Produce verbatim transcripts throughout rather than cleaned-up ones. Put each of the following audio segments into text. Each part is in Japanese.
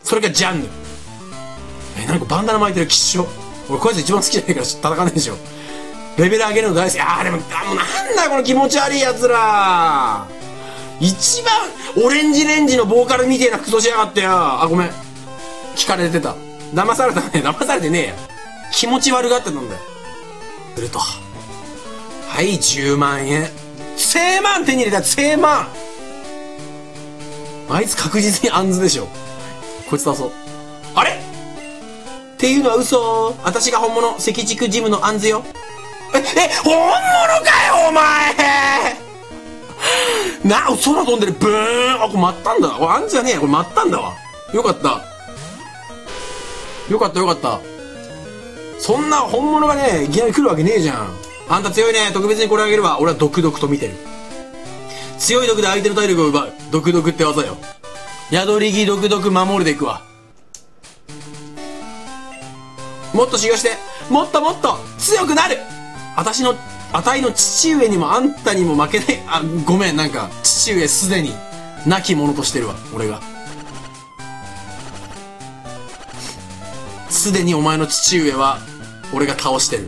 それがジャンヌ。え、なんかバンダナ巻いてる吉祥。俺こいつ一番好きじゃないから戦わないでしょ。レベル上げるの大好き。あーでも、あ、もうなんだこの気持ち悪い奴ら。一番オレンジレンジのボーカルみてえな服装しやがってよ。あ、ごめん。聞かれてた。騙されたね。騙されてねえや。気持ち悪がってたんだよ。すると。はい、じゅうまんえん。せんまん手に入れた。せんまん。あいつ確実にアンズでしょ。こいつ出そう。あれっていうのは嘘。私が本物。赤軸ジムのアンズよ。え、え、本物かよ、お前な、空飛んでる。ブーン。あ、これ待ったんだ。これアンズじゃねえや。これ待ったんだわ。よかった。よかったよかった。そんな本物がね、いきなり来るわけねえじゃん。あんた強いね。特別にこれあげるわ。俺は毒々と見てる。強い毒で相手の体力を奪う。毒々って技よ。宿り木毒々守るでいくわ。もっと修行して。もっともっと強くなる。私の、あたいの父上にもあんたにも負けない。あ、ごめん、なんか、父上すでに、亡き者としてるわ、俺が。すでにお前の父上は、俺が倒してる。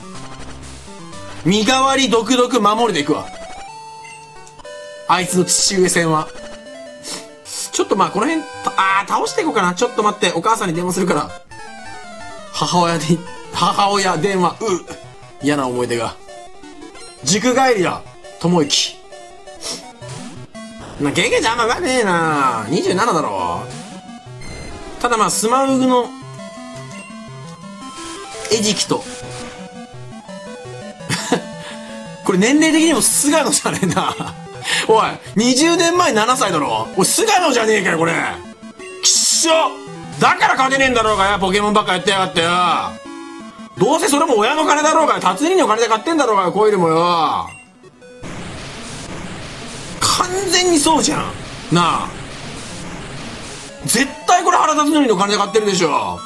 身代わり毒々守るでいくわ。あいつの父上戦は。ちょっとまあ、この辺、あー、倒していこうかな。ちょっと待って、お母さんに電話するから。母親に、母親電話、う嫌な思い出が。塾帰りだ、智之。まあ、ゲゲじゃあんま上手くねえな。にじゅうななだろ。ただまあ、スマウグの、エジキと。これ年齢的にも菅野じゃねえな。おい、にじゅうねんまえななさいだろ。おい、菅野じゃねえかよ、これ。きっしょ。だから勝てねえんだろうがよ、ポケモンばっかやってやがってよ。どうせそれも親の金だろうがよ、達人の金で買ってんだろうがよ、コイルもよ。完全にそうじゃん。なあ。絶対これ原辰徳の金で買ってるでしょ。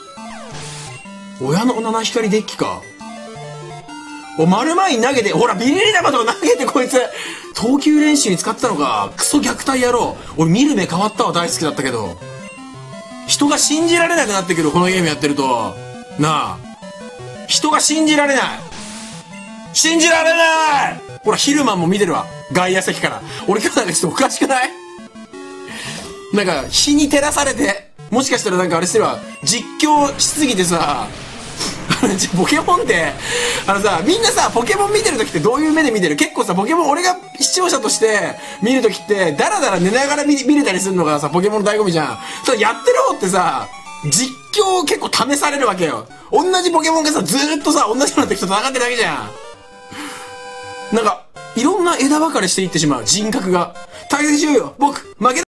親の七光デッキか。お、丸前に投げて、ほら、ビリリ玉とか投げてこいつ、投球練習に使ってたのか。クソ虐待野郎。俺見る目変わったわ、大好きだったけど。人が信じられなくなってくる、このゲームやってると。なあ。人が信じられない。信じられない。ほら、ヒルマンも見てるわ。外野席から。俺今日なんかちょっとおかしくない？なんか、日に照らされて、もしかしたらなんかあれしてるわ。実況しすぎてさ、ポケモンって、あのさ、みんなさ、ポケモン見てるときってどういう目で見てる？結構さ、ポケモン、俺が視聴者として見るときって、だらだら寝ながら見見れたりするのがさ、ポケモンの醍醐味じゃん。それやってる方ってさ、実況結構試されるわけよ。同じポケモンがさ、ずーっとさ、同じような敵と戦ってるだけじゃん。なんか、いろんな枝分かれしていってしまう、人格が。対戦しようよ。僕、負け